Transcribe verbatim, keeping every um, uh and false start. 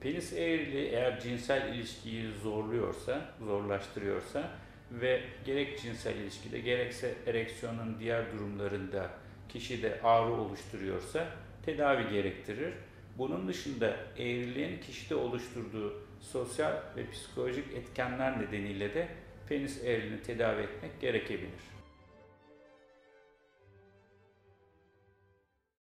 Penis eğriliği eğer cinsel ilişkiyi zorluyorsa, zorlaştırıyorsa ve gerek cinsel ilişkide gerekse ereksiyonun diğer durumlarında kişide ağrı oluşturuyorsa tedavi gerektirir. Bunun dışında eğriliğin kişide oluşturduğu sosyal ve psikolojik etkenler nedeniyle de penis eğriliğini tedavi etmek gerekebilir.